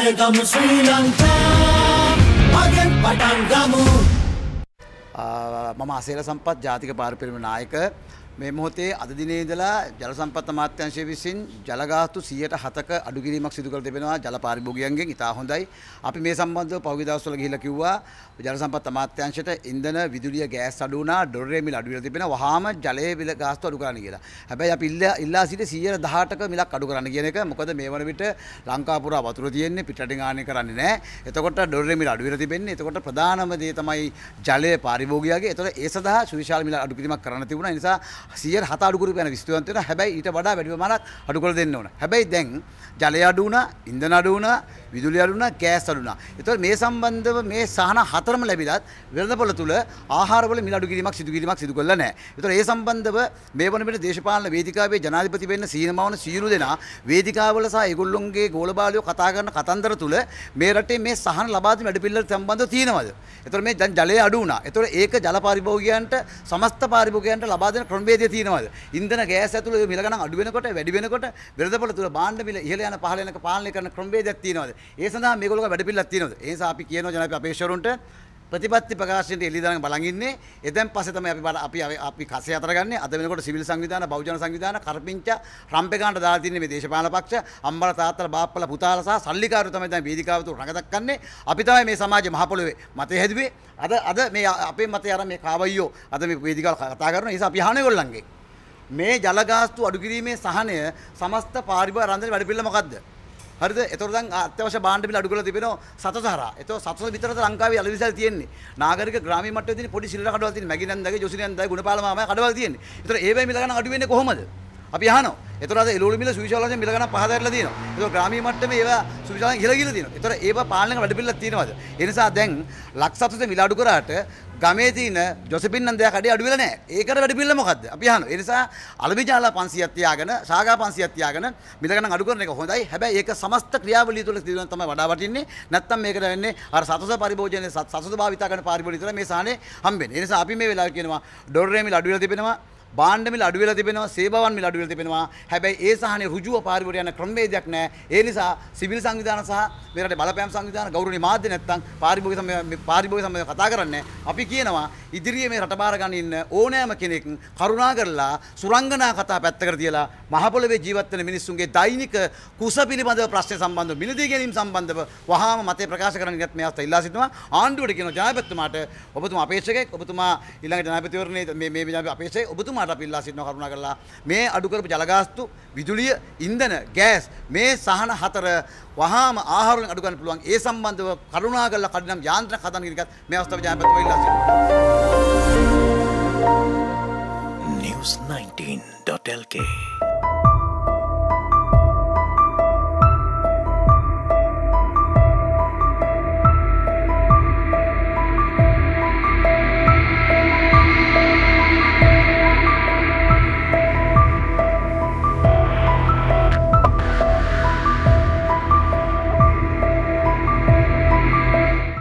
ජයගමු ශ්‍රී ලංකා මගෙන් පටන් ගමු. මම අසේල සම්පත් ජාතික පාරිපරිම නායක මේ මොහොතේ අද දිනේ ඉඳලා ජල සම්පත් අමාත්‍යාංශය විසින් ජල ගාස්තු 107ක අඩු කිරීමක් සිදු කර තිබෙනවා ජල පාරිභෝගිකයන්ගෙන්. ඉතා හොඳයි. අපි මේ සම්බන්ධව පහුගිය දවස්වල ගිහිල්ලා කිව්වා ජල සම්පත් අමාත්‍යාංශයට ඉන්ධන විදුලිය ගෑස් අඩු වුණා, ඩොලරේ මිල අඩු වෙලා තිබෙනවා. වහාම ජලයේ මිල ගාස්තු අඩු කරන්න කියලා. හැබැයි අපි ඉල්ලා සිටියේ 118ක මිලක් අඩු කරන්න කියන එක. මොකද මේ වන විට ලංකාව පුරා වතුර තියෙන්නේ, පිටරටින් ආනය කරන්නේ නැහැ. එතකොට ඩොලරේ මිල අඩු වෙලා තිබෙන්නේ. එතකොට ප්‍රධානම දේ තමයි ජලයේ පාරිභෝගිකයාගේ. එතකොට ඒ සඳහා සුවිශාල මිල අඩු කිරීමක් කරන්න තිබුණා. ඒ නිසා 107 අඩු කරපු යන විස්තුවන්ත වෙනවා. හැබැයි ඊට වඩා වැඩි ප්‍රමාණයක් අඩු කරලා දෙන්න ඕන. හැබැයි දැන් ජලය අඩු වුණා, ඉන්ධන අඩු වුණා, විදුලිය අඩු වුණා, ගෑස් අඩු වුණා. ඒතකොට මේ සම්බන්ධව මේ සහන හතරම ලැබිලත් වෙළඳපොළ තුල ආහාරවල මිල අඩු කිරීමක් සිදු කරලා නැහැ. ඒතකොට ඒ සම්බන්ධව මේ වන විට දේශපාලන වේදිකාවේ ජනාධිපති වෙන්න සීනමවන සියලු දෙනා වේදිකාවල සහ ඒගොල්ලොන්ගේ ගෝලබාලියෝ කතා කරන කතන්දර තුල මේ රටේ මේ සහන ලබා දීම වැඩපිළිවෙල සම්බන්ධව තියෙනවද? ඒතකොට මේ දැන් ජලය අඩු වුණා. ඒතකොට ඒක ජල පාරිභෝගිකයන්ට සමස්ත පාරිභෝගිකයන්ට ලබා දෙන ක්‍රමවේදය තියෙනවද? ඉන්ධන ගෑස් ඇතුළේ මිල ගණන් අඩු වෙනකොට වැඩි වෙනකොට වෙළඳපොළ තුල භාණ්ඩ මිල ඉහළ යන පහළ යනක පාලනය කරන ක්‍රමවේදයක් තියෙනවද? ඒ සඳහා මේගොල්ලෝ වැඩපිළිවෙලක් තියෙනවද? ඒ නිසා අපි කියනවා ජනාධිපති අපේක්ෂකවරුන්ට ප්‍රතිපත්ති ප්‍රකාශනයේ එළි දාන බලන් ඉන්නේ. එතෙන් පස්සේ තමයි අපි කසේ අතර ගන්නේ. අද වෙනකොට සිවිල් සංවිධාන, බහුජන සංවිධාන, කරපිංච, රම්පේකාන්ට දාලා තින්නේ මේ දේශපාලන පක්ෂ, අම්මලා තාත්තලා බාප්පලා පුතාලා සහ සල්ලිකාරයෝ තමයි දැන් වේදිකාව තුල රඟදක්වන්නේ. අපි තමයි මේ සමාජයේ මහ පොළොවේ මතය හැදුවේ. අද මේ අපේ මතය අර මේ කාවයියෝ අද මේ වේදිකාව කතා කරනවා. ඒ නිසා අපි අහන්නේ ඒගොල්ලන්ගේ මේ ජල ගාස්තු අඩු කිරීමේ සහනය සමස්ත පාරිභෝගික රන්දරේ වැඩපිළිවෙල මොකද්ද? හරිද? ඒතකොට දැන් අත්‍යවශ්‍ය භාණ්ඩ මිල අඩු කරලා තිබෙනවා සතස හරහා. ඒතකොට සතස විතරද ලංකාවේ අලවිසල් තියෙන්නේ. නාගරික ග්‍රාමීය මට්ටමේ තියෙන පොඩි සිල්ලා කඩවල් තියෙන මැගිනන්දගේ, ජොසිනන්දගේ, ගුණපාල මාමා කඩවල් තියෙන්නේ. ඒතකොට ඒවැයි මිල ගණන් අඩු වෙන්නේ කොහොමද? අපි අහනවා. ඒතකොට අද එළවලු මිල සුවිශාල වශයෙන් මිල ගණන් පහදලා තියෙනවා. ඒතකොට ග්‍රාමීය මට්ටමේ ඒවා සුවිශාලයෙන් ඉහළ ගිහලා තියෙනවා. ඒතකොට ඒවා පාලනයක වැඩපිළිවෙලක් තියෙනවද? ඒ නිසා දැන් ලක්ෂ 700 මිල අඩු කරාට ගමේ තියෙන ජොසපින් නන්දයා කඩේ අඩු වෙලා නැහැ. ඒකට වැඩපිළිවෙල මොකද්ද? අපි අහනවා. ඒ නිසා අලමිජාලා 500ක් තියාගෙන, ශාගා 500ක් තියාගෙන මිල ගණන් අඩු කරන එක හොඳයි. හැබැයි ඒක සමස්ත ක්‍රියාවලිය තුළ තියෙන තමයි වඩා වටින්නේ. නැත්තම් මේකට වෙන්නේ අර සතස පරිභෝජනයේ සතස භාවිතා කරන පාරිභෝජනය විතර මේ සාහනේ හම්බෙන්නේ. ඒ නිසා අපි මේ වෙලාවේ කියනවා ඩොලරේ මිල අඩු වෙලා තිබෙනවා. භාණ්ඩ මිල අඩු වෙලා තිබෙනවා, සේවාවන් මිල අඩු වෙලා තිබෙනවා. හැබැයි ඒ සහනේ ඍජුව පාරිභෝගික යන ක්‍රමවේදයක් නැහැ. ඒ නිසා සිවිල් සංවිධාන සහ මේ රටේ බලපෑම් සංවිධාන ගෞරවනීය මාධ්‍ය නැත්තම් පාරිභෝගික සමය කතා කරන්නේ. අපි කියනවා ඉදිරියේ මේ රට බාර ගන්න ඉන්න ඕනෑම කෙනෙක් කරුණා කරලා සුරංගනා කතා පැත්තකට තියලා මහ පොළොවේ ජීවත් වෙන මිනිස්සුන්ගේ දෛනික කුස පිළිබඳව ප්‍රශ්න සම්බන්ධව මිලදී ගැනීම සම්බන්ධව වහාම මතය ප්‍රකාශ කරන්න ගියත් මේ අවස්ථාව ඉල්ලා සිටිනවා. ආණ්ඩුවට කියනවා ජනාධිපතිතුමාට ඔබතුමා අපේක්ෂකෙක්, ඔබතුමා ඊළඟ ජනාධිපතිවරණයේ මේ අපේක්ෂකෙක්, ඔබතුමා අපි ඉල්ලා සිටිනවා කරුණා කරලා මේ අඩු කරපු ජල ගාස්තු, විදුලිය, ඉන්ධන, ගෑස් මේ සහන හතර වහාම ආහාර වලින් අඩු ගන්න පුළුවන්. ඒ සම්බන්ධව කරුණා කරලා කඩිනම් යාන්ත්‍රණ හදන්න කියන එකත් මේ අවස්ථාවේ ජනාධිපතිතුමා ඉල්ලා සිටිනවා. News19.lk